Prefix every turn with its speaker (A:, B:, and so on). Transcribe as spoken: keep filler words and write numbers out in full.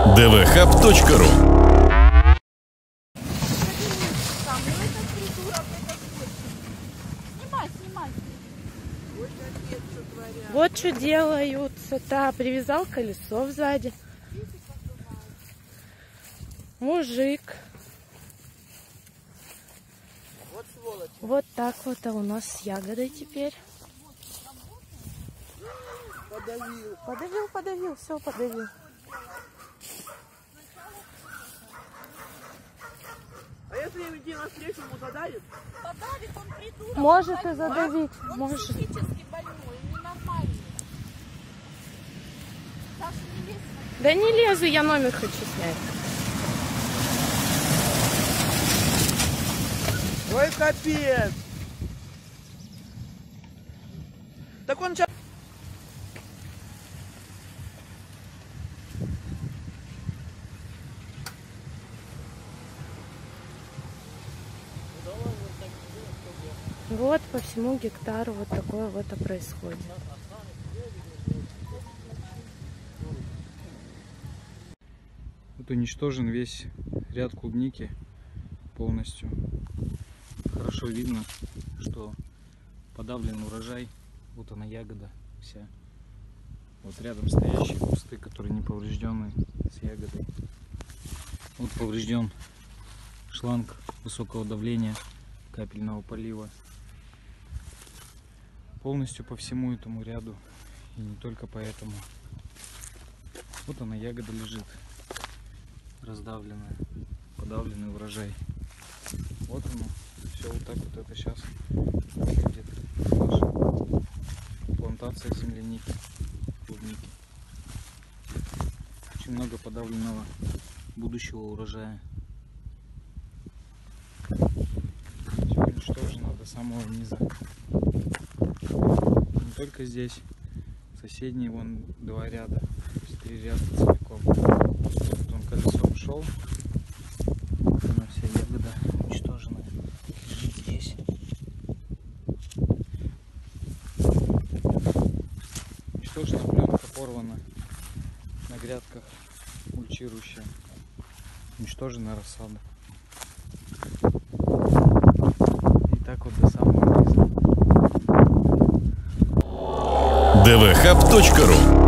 A: дэ вэ хаб точка ру.
B: Вот что делаются. Да, привязал колесо сзади. Мужик.
C: Вот сволочь.
B: Вот так вот, а у нас с ягодой теперь.
C: Подавил.
B: Подавил, подавил, все подавил.
C: А если идти навстречу, ему задавит?
D: Подавит, он придурок.
B: Может и задавить,
D: Он
B: может.
D: психически больной, ненормальный. Саша, не лезь.
B: Да не лезу, я номер хочу снять.
C: Ой, капец. Так он сейчас...
B: Вот по всему гектару вот такое вот и происходит.
E: Вот уничтожен весь ряд клубники полностью. Хорошо видно, что подавлен урожай. Вот она ягода вся. Вот рядом стоящие кусты, которые не повреждены с ягодой. Вот поврежден шланг высокого давления капельного полива. Полностью по всему этому ряду, и не только по этому. Вот она, ягода лежит, раздавленная, подавленный урожай. Вот оно, все вот так вот это сейчас выглядит. Наша плантация земляники, клубники. Очень много подавленного будущего урожая. Все уничтожено до самого низа. Не только здесь, соседние вон два ряда, то есть три ряда целиком. Вот он колесом шел, вот она вся ягода уничтожена, лежит здесь. Уничтожена пленка, порвана на грядках, мульчирующая, уничтожена рассада. И так вот до самого низа.
A: дэ вэ хаб точка ру.